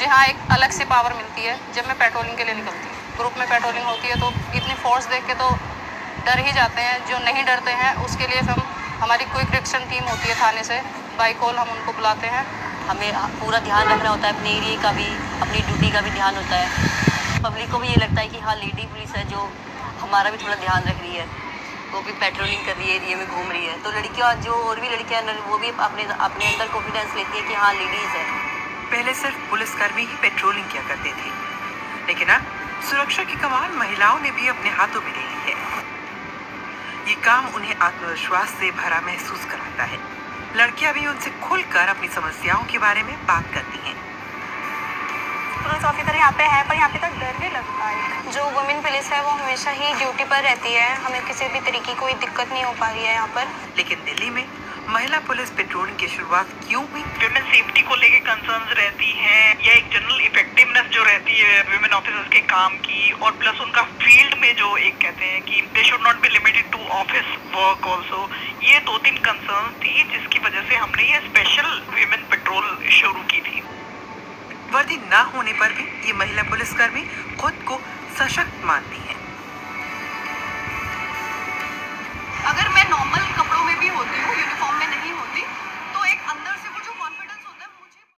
मुझे हाँ एक अलग सी पावर मिलती है जब मैं पेट्रोलिंग के लिए निकलती हूँ। ग्रुप में पेट्रोलिंग होती है तो इतनी फोर्स देख के तो डर ही जाते हैं। जो नहीं डरते हैं उसके लिए हमारी क्विक रिएक्शन टीम होती है थाने से, बाई कॉल हम उनको बुलाते हैं। हमें पूरा ध्यान रखना होता है अपने एरिया का भी, अपनी ड्यूटी का भी ध्यान होता है। पब्लिक को भी ये लगता है कि हाँ लेडी पुलिस है जो हमारा भी थोड़ा ध्यान रख रही है, वो भी पेट्रोलिंग कर रही है, एरिया में घूम रही है। तो लड़कियाँ जो और भी लड़कियाँ वो भी अपने अंदर कॉन्फिडेंस लेती है कि हाँ लेडीज़ है। पहले सिर्फ पुलिसकर्मी ही पेट्रोलिंग किया करते थे, लेकिन अब सुरक्षा की कमान महिलाओं ने भी अपने हाथों में ले ली है। ये काम उन्हें आत्मविश्वास से भरा महसूस कराता है। लड़कियां भी उनसे खुलकर अपनी समस्याओं के बारे में बात करती हैं। पुलिस ऑफिसर यहाँ पे है पर यहाँ पे तो डर भी लगता है। जो वुमेन पुलिस है वो हमेशा ही ड्यूटी पर रहती है, हमें किसी भी तरीके की कोई दिक्कत नहीं हो पा रही है यहाँ पर। लेकिन दिल्ली में महिला पुलिस पेट्रोलिंग की शुरुआत क्यों हुई? विमेन सेफ्टी को लेके कंसर्न्स रहती हैं या एक जनरल इफेक्टिवनेस जो रहती है विमेन ऑफिसर्स के काम की, और प्लस उनका फील्ड में जो एक कहते हैं कि they should not be limited to office work also. ये 2-3 कंसर्न्स थी जिसकी वजह से हमने ये स्पेशल विमेन पेट्रोल शुरू की थी। वर्दी ना होने पर भी ये महिला पुलिसकर्मी खुद को सशक्त मानती है।